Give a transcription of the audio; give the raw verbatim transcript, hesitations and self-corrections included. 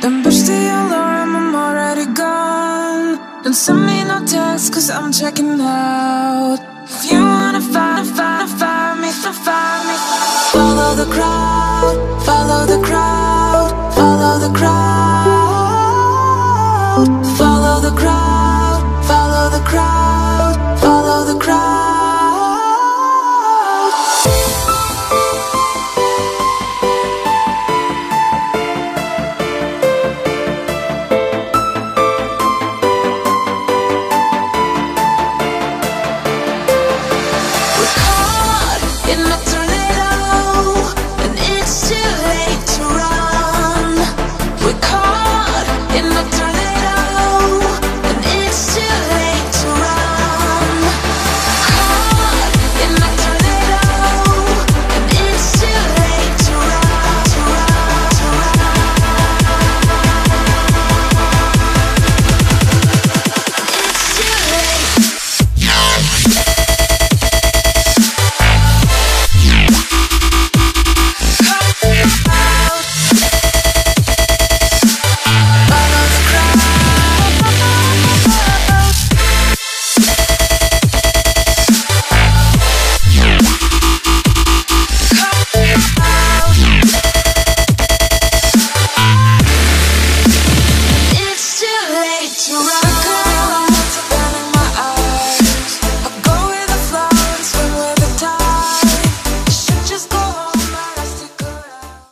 Don't push the alarm, I'm already gone. Don't send me no text, cause I'm checking out. If you wanna find, find, find me, find me. Follow the crowd, follow the crowd, follow the crowd.